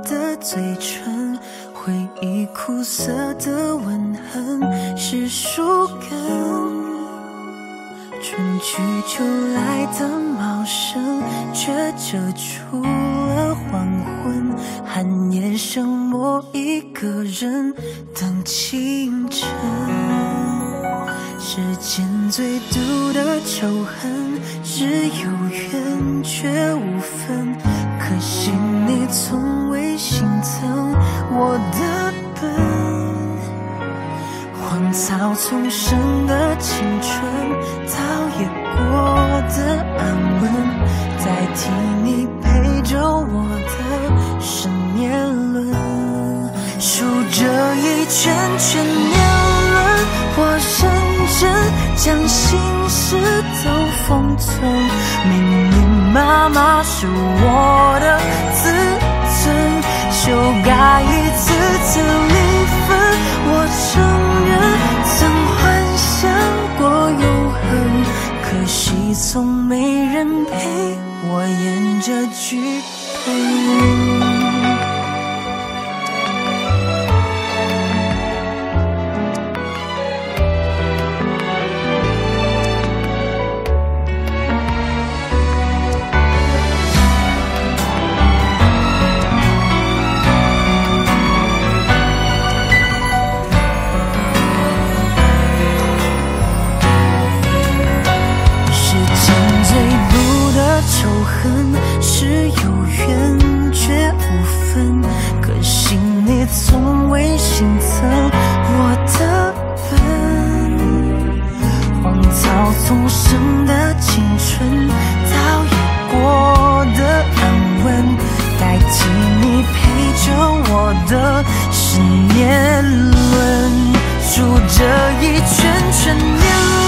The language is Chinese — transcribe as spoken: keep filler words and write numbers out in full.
的嘴唇，回忆苦涩的吻痕是树根。春去秋来的茂盛，却遮住了黄昏。寒夜剩我一个人等清晨。世间最毒的仇恨，只有缘却无分。可惜你从未心疼我的笨。荒草丛生的青春，早已过的安稳，代替你陪着我的是年轮。数着一圈圈年轮，我认真将心事都封存。密密麻麻是我的自尊，修改一次次离分。我承认曾幻想过永恒，可惜从没人陪我演这剧本。仇恨是有缘却无分，可惜你从未心疼我的笨。荒草丛生的青春，早已过的安稳，代替你陪着我的是年轮。数着一圈圈年轮，